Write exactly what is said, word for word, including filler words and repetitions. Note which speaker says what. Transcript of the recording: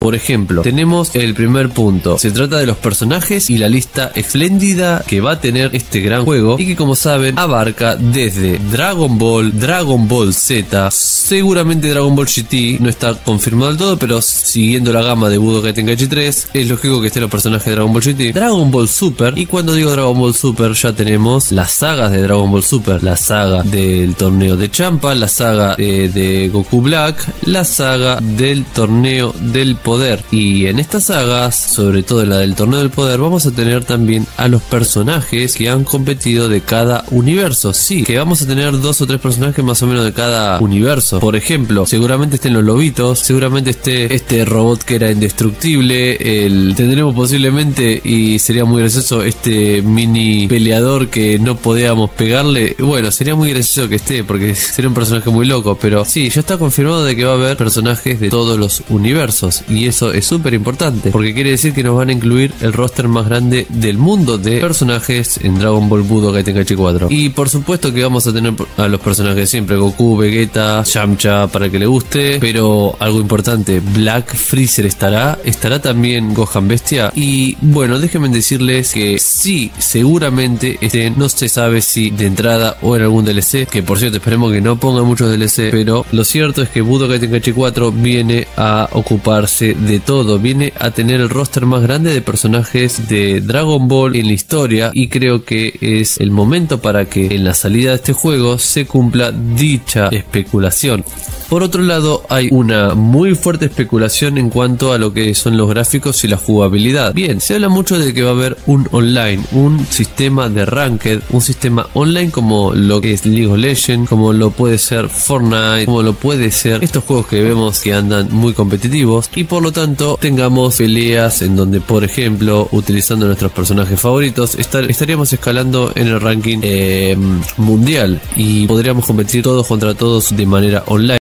Speaker 1: Por ejemplo, tenemos el primer punto. Se trata de los personajes y la lista espléndida que va a tener este gran juego y que, como saben, abarca desde Dragon Ball, Dragon Ball Z, seguramente Dragon Ball G T, no está confirmado del todo, pero siguiendo la gama de Budokai Tenkaichi tres, es lógico que estén los personajes de Dragon Ball G T, Dragon Ball Super, y cuando digo Dragon Ball Super ya tenemos las sagas de Dragon Ball Super, la saga del torneo de Champa, la saga de, de Goku Black, la saga del torneo del poder, y en estas sagas, sobre todo en la del torneo del poder, vamos a tener también a los personajes que han competido de cada universo. Sí, que vamos a tener dos o tres personajes más o menos de cada universo. Por ejemplo, seguramente estén los lobitos, seguramente esté este robot que era indestructible, el tendremos posiblemente, y sería muy gracioso, este mini peleador que no podíamos pegarle. Bueno, sería muy gracioso que esté, porque sería un personaje muy loco, pero sí, ya está confirmado de que va a haber personajes de todos los universos, y eso es súper importante, porque quiere decir que nos van a incluir el roster más grande del mundo de personajes en Dragon Ball Budokai Tenkaichi cuatro. Y por supuesto que vamos a tener a los personajes siempre, Goku, Vegeta, Yamcha, para que le guste, pero algo importante, Black Freezer estará, estará también Gohan Bestia. Y bueno, déjenme decirles que sí, seguramente estén, no se sabe si de entrada o en algún D L C, que por cierto esperemos que no pongan muchos D L C, pero lo cierto es que Budokai Tenkaichi cuatro viene a ocuparse de todo, viene a tener el roster más grande de personajes de Dragon Ball en la historia, y creo que es el momento para que en la salida de este juego se cumpla dicha especulación. Por otro lado, hay una muy fuerte especulación en cuanto a lo que son los gráficos y la jugabilidad. Bien, se habla mucho de que va a haber un online, un sistema de ranked, un sistema online como lo que es League of Legends, como lo puede ser Fortnite, como lo puede ser estos juegos que vemos que andan muy competitivos, y por lo tanto tengamos peleas en donde, por ejemplo, utilizando nuestros personajes favoritos, estar, estaríamos escalando en el ranking eh, mundial, y podríamos competir todos contra todos de manera online.